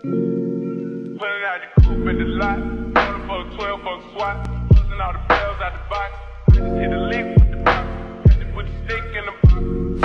Pulling out the coupe at the lot. Order for a 12 for a swat. Pushing all the bells out the box. I just hit a lick with the box. Had to put the stick in the box.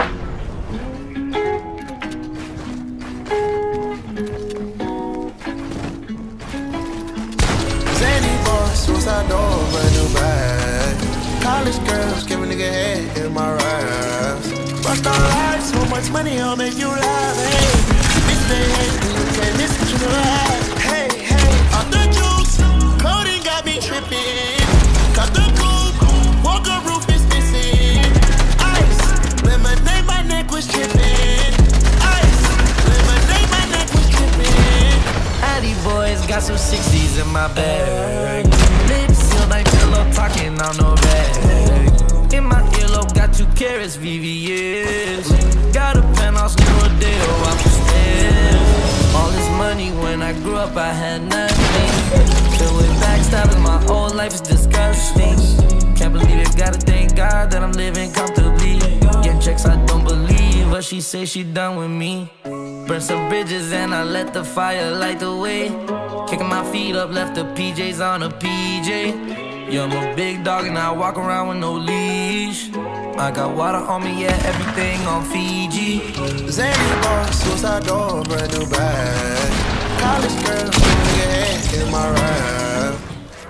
Zany boss, suicide door, brand new bag. College girls, give a nigga head in my raps. Bust all life, so much money, I'll make you laugh. Hey, bitch, they hate me, you can't miss what you never had. Hey, hey, off the juice, coding got me tripping. Cut the coupe, walker roof is missing. Ice, lemonade, my neck was tripping. Ice, lemonade, my neck was tripping. Addy boys got some 60s in my bag. Lips sealed like pillow talking on no rag. In my earlobe got 2 carats, VVS. Got a penthouse, new deal off the stairs. All this money when I grew up I had nothing. Filled with backstabbing, my whole life is disgusting. Can't believe it, gotta thank God that I'm living comfortably. Getting checks I don't believe, but she say she done with me. Burn some bridges and I let the fire light the way. Kicking my feet up, left the PJs on a PJ. Yeah, I'm a big dog and I walk around with no leash. I got water on me, yeah, everything on Fiji. Zany boss, suicide door, brand new bag. College girls, give a nigga head in my rap.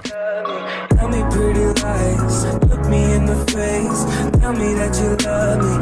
Tell me pretty lies, look me in the face. Tell me that you love me,